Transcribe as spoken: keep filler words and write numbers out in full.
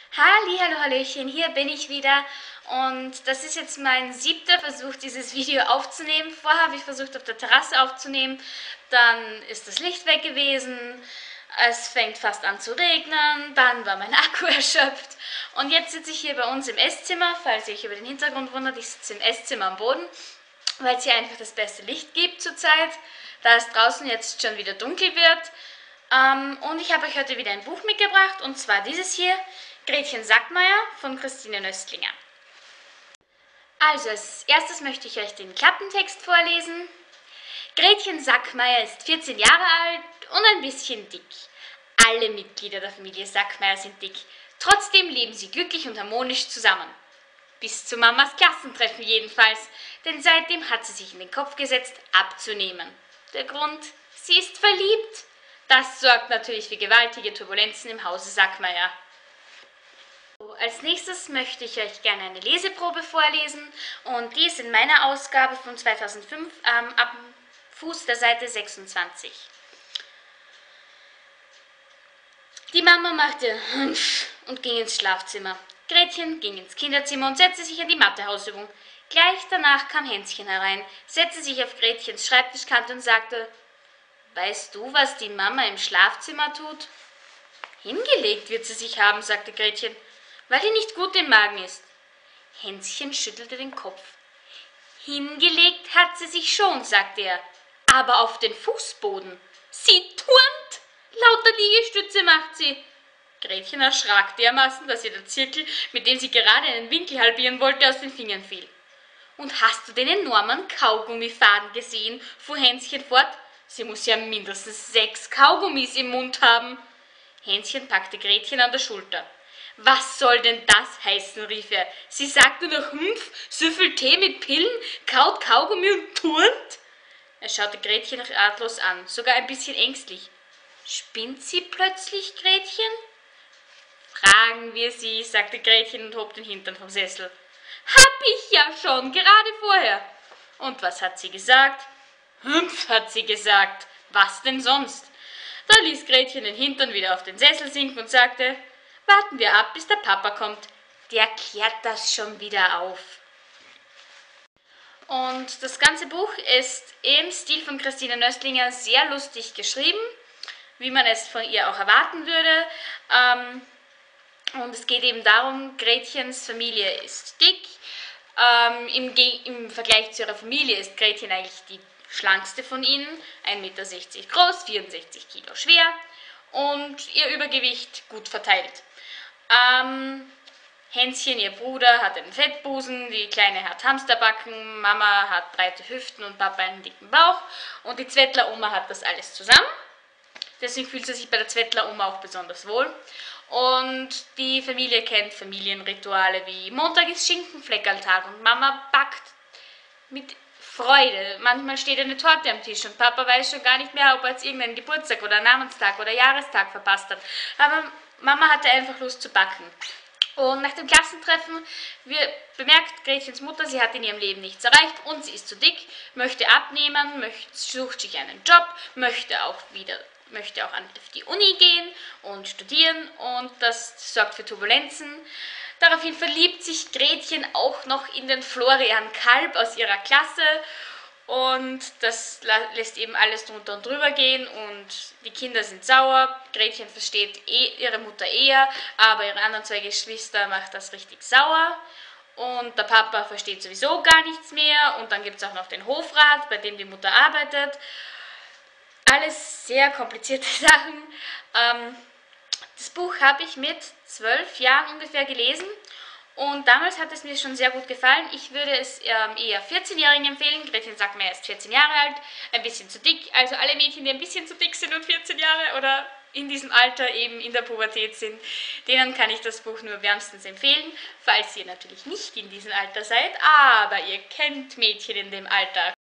Halli, hallo, hallöchen, hier bin ich wieder und das ist jetzt mein siebter Versuch, dieses Video aufzunehmen. Vorher habe ich versucht, auf der Terrasse aufzunehmen, dann ist das Licht weg gewesen, es fängt fast an zu regnen, dann war mein Akku erschöpft und jetzt sitze ich hier bei uns im Esszimmer. Falls ihr euch über den Hintergrund wundert, ich sitze im Esszimmer am Boden, weil es hier einfach das beste Licht gibt zurzeit, da es draußen jetzt schon wieder dunkel wird. Ähm, und ich habe euch heute wieder ein Buch mitgebracht, und zwar dieses hier, Gretchen Sackmeyer von Christine Nöstlinger. Also als erstes möchte ich euch den Klappentext vorlesen. Gretchen Sackmeyer ist vierzehn Jahre alt und ein bisschen dick. Alle Mitglieder der Familie Sackmeyer sind dick. Trotzdem leben sie glücklich und harmonisch zusammen. Bis zu Mamas Klassentreffen jedenfalls, denn seitdem hat sie sich in den Kopf gesetzt, abzunehmen. Der Grund? Sie ist verliebt. Das sorgt natürlich für gewaltige Turbulenzen im Hause Sackmeyer. Als nächstes möchte ich euch gerne eine Leseprobe vorlesen, und die ist in meiner Ausgabe von zweitausendfünf ähm, ab Fuß der Seite sechsundzwanzig. Die Mama machte Humph und ging ins Schlafzimmer. Gretchen ging ins Kinderzimmer und setzte sich an die Mathehausübung. Gleich danach kam Hänschen herein, setzte sich auf Gretchens Schreibtischkante und sagte: »Weißt du, was die Mama im Schlafzimmer tut?« »Hingelegt wird sie sich haben«, sagte Gretchen, »weil die nicht gut im Magen ist.« Hänschen schüttelte den Kopf. »Hingelegt hat sie sich schon«, sagte er, »aber auf den Fußboden. Sie turnt! Lauter Liegestütze macht sie.« Gretchen erschrak dermaßen, dass ihr der Zirkel, mit dem sie gerade einen Winkel halbieren wollte, aus den Fingern fiel. »Und hast du den enormen Kaugummifaden gesehen?«, fuhr Hänschen fort. »Sie muss ja mindestens sechs Kaugummis im Mund haben.« Hänschen packte Gretchen an der Schulter. »Was soll denn das heißen?«, rief er. »Sie sagt nur noch Humpf, Süffel Tee mit Pillen, kaut Kaugummi und turnt?« Er schaute Gretchen ratlos an, sogar ein bisschen ängstlich. »Spinnt sie plötzlich, Gretchen?« »Fragen wir sie«, sagte Gretchen und hob den Hintern vom Sessel. »Hab ich ja schon, gerade vorher.« »Und was hat sie gesagt?« »Humpf«, hat sie gesagt. Was denn sonst?« Da ließ Gretchen den Hintern wieder auf den Sessel sinken und sagte: »Warten wir ab, bis der Papa kommt. Der klärt das schon wieder auf.« Und das ganze Buch ist im Stil von Christine Nöstlinger sehr lustig geschrieben, wie man es von ihr auch erwarten würde. Ähm, und es geht eben darum, Gretchens Familie ist dick. Ähm, im, Im Vergleich zu ihrer Familie ist Gretchen eigentlich die schlankste von ihnen, ein Meter sechzig groß, vierundsechzig Kilo schwer und ihr Übergewicht gut verteilt. Ähm, Hänschen, ihr Bruder, hat einen Fettbusen, die Kleine hat Hamsterbacken, Mama hat breite Hüften und Papa einen dicken Bauch, und die Zwettler-Oma hat das alles zusammen. Deswegen fühlt sie sich bei der Zwettler-Oma auch besonders wohl. Und die Familie kennt Familienrituale wie Montag ist Schinkenfleckerltag und Mama backt mit Freude. Manchmal steht eine Torte am Tisch und Papa weiß schon gar nicht mehr, ob er jetzt irgendeinen Geburtstag oder Namenstag oder Jahrestag verpasst hat. Aber Mama hatte einfach Lust zu backen. Und nach dem Klassentreffen bemerkt Gretchens Mutter, sie hat in ihrem Leben nichts erreicht und sie ist zu dick, möchte abnehmen, möchte, sucht sich einen Job, möchte auch wieder möchte auch auf die Uni gehen und studieren, und das sorgt für Turbulenzen. Daraufhin verliebt sich Gretchen auch noch in den Florian Kalb aus ihrer Klasse, und das lässt eben alles drunter und drüber gehen und die Kinder sind sauer. Gretchen versteht eh ihre Mutter eher, aber ihre anderen zwei Geschwister macht das richtig sauer. Und der Papa versteht sowieso gar nichts mehr, und dann gibt es auch noch den Hofrat, bei dem die Mutter arbeitet. Alles sehr komplizierte Sachen. Ähm, das Buch habe ich mit zwölf Jahren ungefähr gelesen, und damals hat es mir schon sehr gut gefallen. Ich würde es ähm, eher vierzehnjährigen empfehlen. Gretchen Sackmeyer ist vierzehn Jahre alt, ein bisschen zu dick. Also alle Mädchen, die ein bisschen zu dick sind und vierzehn Jahre oder in diesem Alter eben in der Pubertät sind, denen kann ich das Buch nur wärmstens empfehlen, falls ihr natürlich nicht in diesem Alter seid, aber ihr kennt Mädchen in dem Alter.